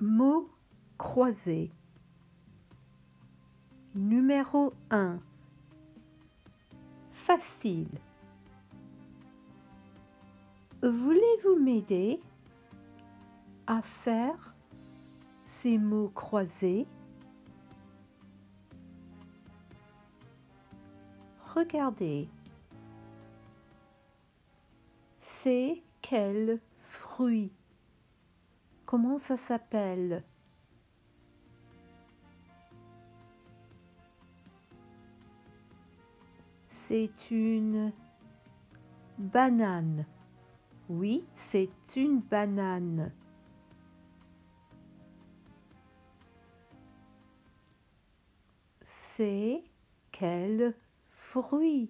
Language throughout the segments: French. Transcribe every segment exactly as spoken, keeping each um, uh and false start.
Mots croisés. Numéro un. Facile. Voulez-vous m'aider à faire ces mots croisés? Regardez. C'est quel fruit? Comment ça s'appelle? C'est une banane. Oui, c'est une banane. C'est quel fruit?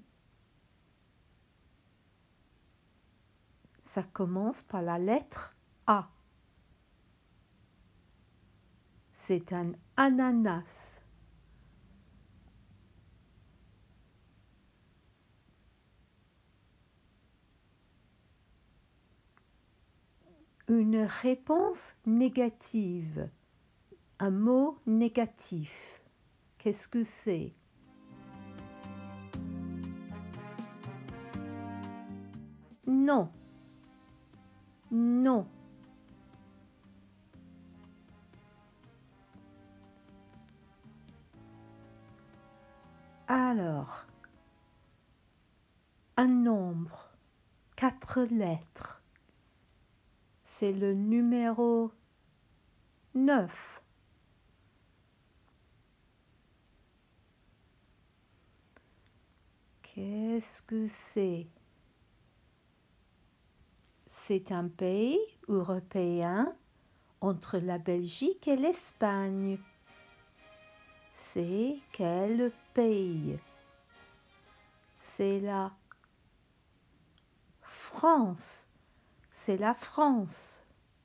Ça commence par la lettre A. C'est un ananas. Une réponse négative. Un mot négatif. Qu'est-ce que c'est? Non. Non. Alors, un nombre, quatre lettres, c'est le numéro neuf. Qu'est-ce que c'est? C'est un pays européen entre la Belgique et l'Espagne. C'est quel pays? C'est la France. C'est la France.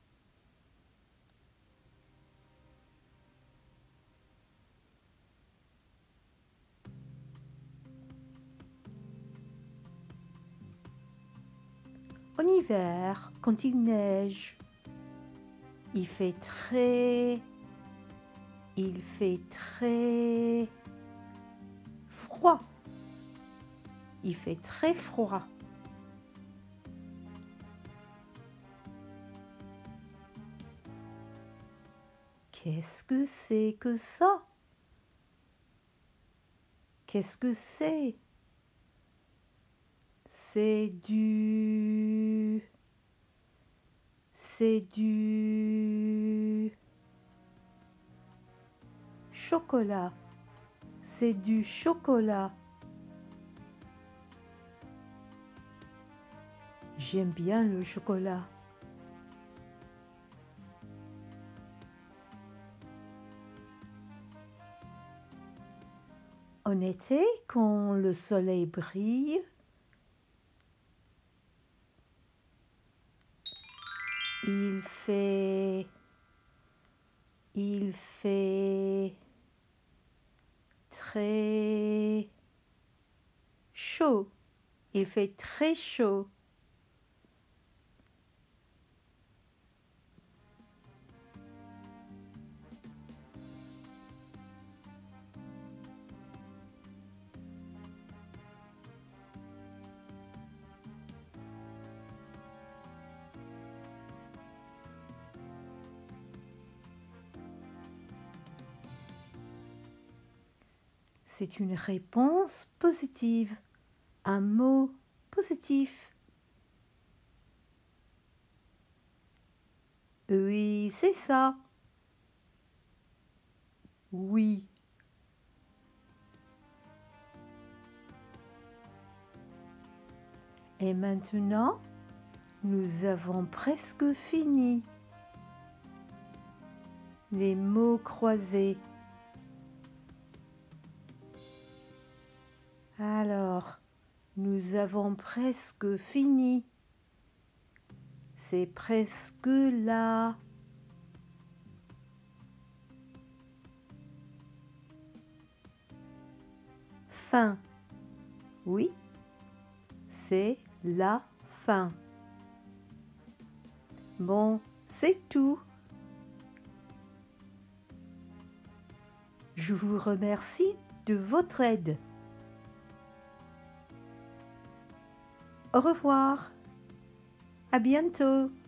En hiver, quand il neige, il fait très, il fait très froid. Il fait très froid. Qu'est-ce que c'est que ça? Qu'est-ce que c'est? C'est du... C'est du... chocolat. C'est du chocolat. J'aime bien le chocolat. En été, quand le soleil brille, il fait, il fait très chaud. Il fait très chaud. C'est une réponse positive, un mot positif. Oui, c'est ça. Oui. Et maintenant, nous avons presque fini les mots croisés. Alors, nous avons presque fini. C'est presque là. Fin. Oui, c'est la fin. Bon, c'est tout. Je vous remercie de votre aide. Au revoir. À bientôt.